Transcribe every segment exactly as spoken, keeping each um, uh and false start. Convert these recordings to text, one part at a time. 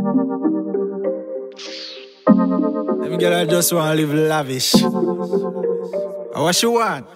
Them girl I just want to live lavish. And what she want?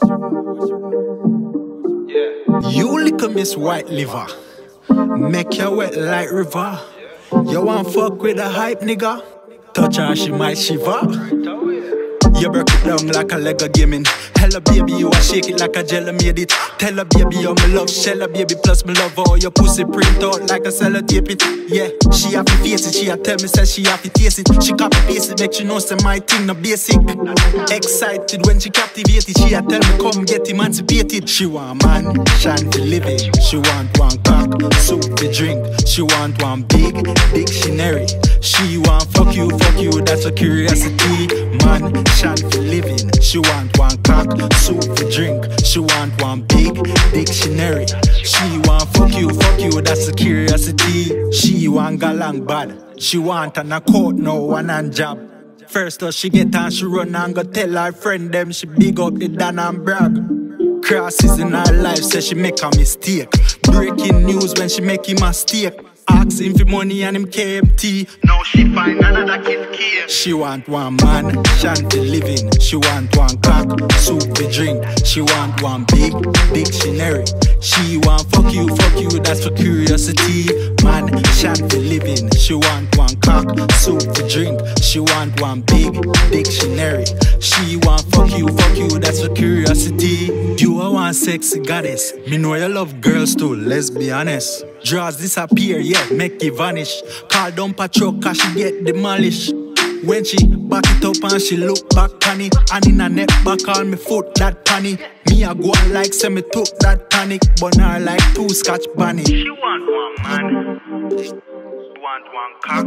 Yeah. You lick a Miss White Liver, make you wet like river. You want fuck with a hype nigga? Touch her, she might shiver. You break it down like a Lego gaming. Hella baby, you a shake it like a jelly made it. Tell her baby, you me love Shella baby, plus me love all your pussy print out like a sellotape it. Yeah, she have to face it, she a tell me say she have to taste it. She copy paste it, make she know say my thing no basic. Excited when she captivated, she a tell me come get emancipated. She want man, shine for living. She want one cock, soup to drink. She want one big dictionary. She want fuck you, fuck you, that's a curiosity. Man, shine for living. She want one cock, soup for drink. She want one big dictionary. She want fuck you, fuck you, that's a curiosity. She want galang bad. She want an a court, no one hand job. First though she get on, she run and go tell her friend them she big up the Dan and brag. Crosses in her life, say she make a mistake. Breaking news when she make him a mistake. Ask him for money and him K M T. Now she find another kid key. She want one man, shanty living. She want one cock, soup to drink. She want one big dictionary. She want fuck you, fuck you, that's for curiosity. Man, shanty living. She want one cock, soup to drink. She want one big dictionary. She want fuck you, fuck you, that's for curiosity. You are one sexy goddess. Me know you love girls too, let's be honest. Draws disappear, yeah, make it vanish. Call down patrol cause she get demolished. When she back it up and she look back panny. And in her neck back on me foot that panny. Me a go on like say me took that tonic. But now like two scotch bunny. She want one man, she want one cock,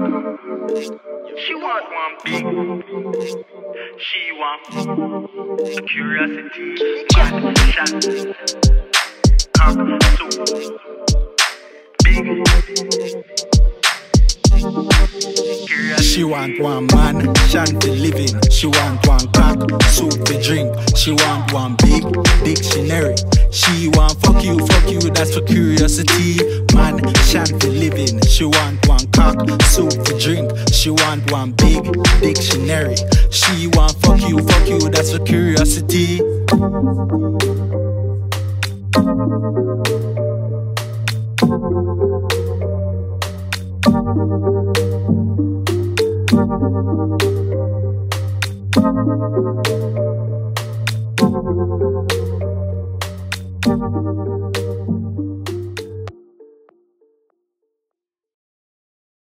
she want one big, she want curiosity. Man, shot, cock, soup. She want one man, shanty living. She want one cock, soup to drink. She want one big dictionary. She want fuck you, fuck you, that's for curiosity. Man, shanty living. She want one cock, soup to drink. She want one big dictionary. She want fuck you, fuck you, that's for curiosity. Thank you.